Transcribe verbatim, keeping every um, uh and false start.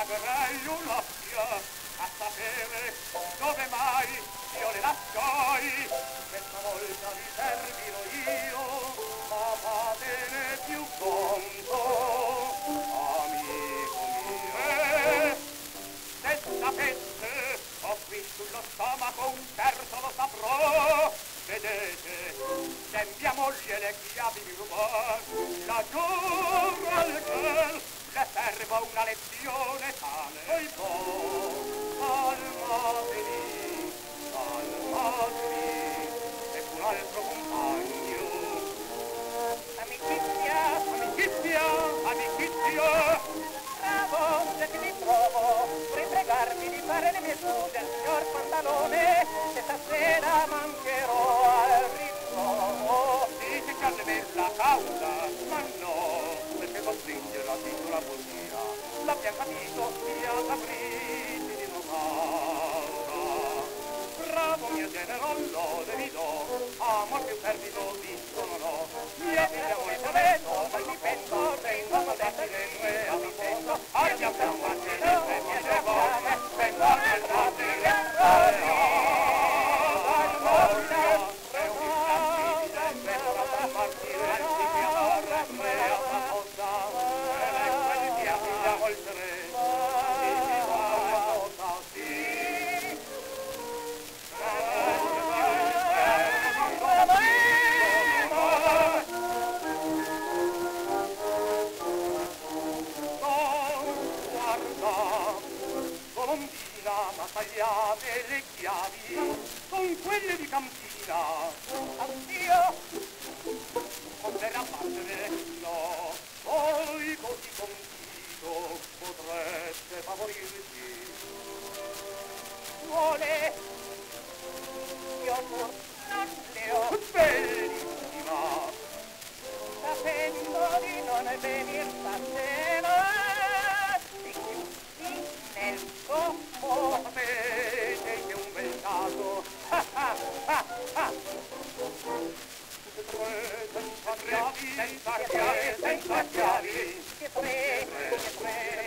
troverei un'oppia a sapere dove mai io le lasciai. Questa volta vi servirò io, ma fatene più conto, amico mio. Se sapesse, ho qui sullo stomaco un terzo lo saprò. Vedete, se mia moglie le chiavi mi rubò, la giuro al cielo, le servo una lezione tale. Poi poi, calmatevi, calmatevi, e un altro compagno. Amicizia, amicizia, amicizia. Bravo, se ti ritrovo, vorrei pregarvi di fare le mie scuse al signor Pantalone, che stasera mancherò al ritrovo. Dice che alle me la causa, ma no, perché costringe la piccola poesia. L'abbiamo capito, sia capriti di Rosaura. Bravo mio genero, lode vi do, amor più perdido visto non ho. Mia figlia molto bello, ma mi pento, tengo modestile e avvicendo. Abbiamo per un bacino, e mi devo, vengo nel bacino, ma tagliate le chiavi con quelle di campina. Addio, potrà battere, no, poi così confido potreste favorirti. Vuole, io pur non le ho. Bellissima, sapendo di non venir stasera, nel scopo sapete che un bel caso, ah ah ah ah, senza chiavi, senza chiavi, senza chiavi, che frega, che frega.